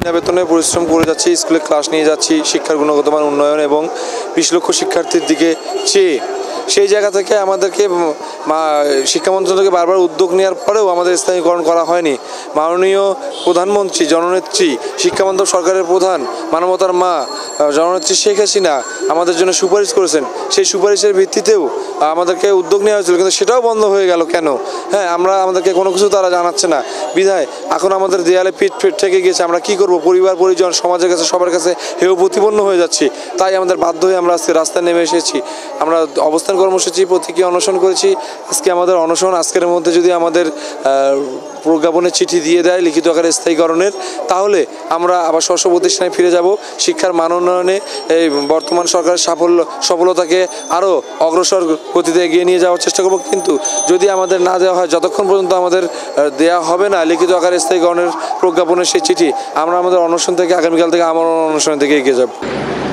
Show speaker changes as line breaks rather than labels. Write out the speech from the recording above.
বিনা বেতনে পরিশ্রম করে যাচ্ছি, স্কুলে ক্লাস নিয়ে যাচ্ছি, শিক্ষার গুণগত মান উন্নয়ন এবং 20 লক্ষ শিক্ষার্থীর দিকে চেয়ে সেই জায়গা থেকে আমাদেরকে শিক্ষা মন্ত্রণালয়কে বারবার উদ্যোগ নেওয়ার পরেও আমাদের স্থায়ীকরণ করা হয়নি। মাননীয় প্রধানমন্ত্রী, জননেত্রী, শিক্ষামন্ত্রক সরকারের প্রধান, মানবতার মা জননেত্রী শেখ হাসিনা আমাদের জন্য সুপারিশ করেছেন। সেই সুপারিশের ভিত্তিতেও আমাদেরকে উদ্যোগ নেওয়া হয়েছিল, কিন্তু সেটাও বন্ধ হয়ে গেল কেন? হ্যাঁ, আমাদেরকে কোনো কিছু তারা জানাচ্ছে না বিধায় এখন আমাদের দেয়ালে পিঠ থেকে গিয়েছে। আমরা কি করব? পরিবার পরিজন, সমাজের কাছে, সবার কাছে হেয় প্রতিপন্ন হয়ে যাচ্ছি। তাই আমাদের বাধ্য হয়ে আমরা আজকে রাস্তায় নেমে এসেছি। আমরা অবস্থান কর্মসূচি, প্রতীকী অনশন করেছি। আজকে আমাদের অনশন, আজকের মধ্যে যদি আমাদের প্রজ্ঞাপনের চিঠি দিয়ে দেয় লিখিত আকারে স্থায়ীকরণের, তাহলে আমরা আবার স্ব প্রতিষ্ঠানে ফিরে যাব। শিক্ষার মান উন্নয়নে এই বর্তমান সরকারের সফলতাকে আরও অগ্রসর গতিতে এগিয়ে নিয়ে যাওয়ার চেষ্টা করব। কিন্তু যদি আমাদের না দেওয়া হয়, যতক্ষণ পর্যন্ত আমাদের দেওয়া হবে না লিখিত আকারে স্থায়ীকরণের প্রজ্ঞাপনের সেই চিঠি, আমরা আমাদের অনশন থেকে আগামীকাল থেকে আমার অনশন থেকে এগিয়ে যাব।